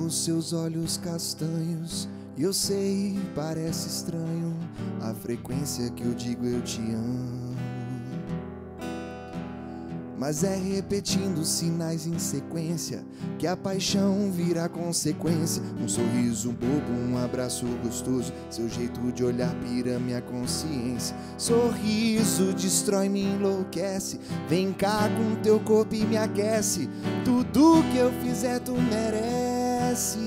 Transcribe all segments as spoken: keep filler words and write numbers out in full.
os seus olhos castanhos. E eu sei, parece estranho a frequência que eu digo eu te amo, mas é repetindo sinais em sequência que a paixão vira consequência. Um sorriso bobo, um abraço gostoso, seu jeito de olhar pira minha consciência. Sorriso destrói, me enlouquece, vem cá com teu corpo e me aquece. Tudo que eu fizer tu merece.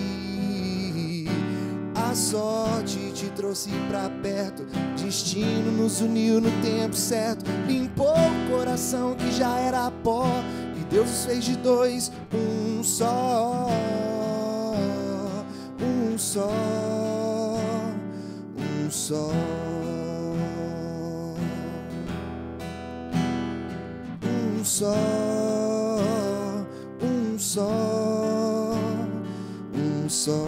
A sorte te trouxe pra perto, destino nos uniu no tempo certo. Limpou o coração que já era pó, e Deus os fez de dois, um só. Um só, um só. Um só, um só, um só.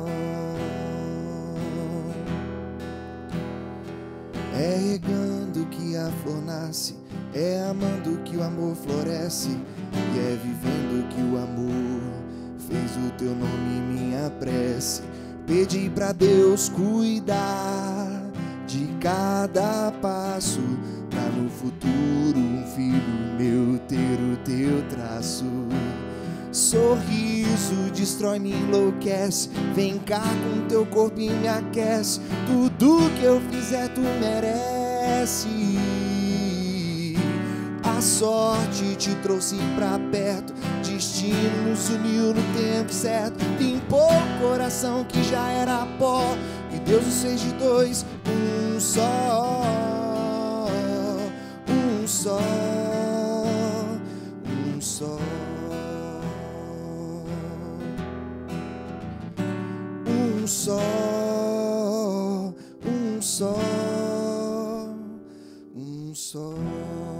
É regando que a flor nasce, é amando que o amor floresce, e é vivendo que o amor fez o teu nome minha prece. Pedi pra Deus cuidar de cada passo, pra no futuro um filho meu ter o teu traço. Sorriso destrói, me enlouquece, vem cá com teu corpo e me aquece. Tudo que eu fizer tu merece. A sorte te trouxe pra perto, destino nos uniu no tempo certo. Limpou o coração que já era pó, e Deus os fez de dois, um só. Um só, um só. Um só, um só, um só.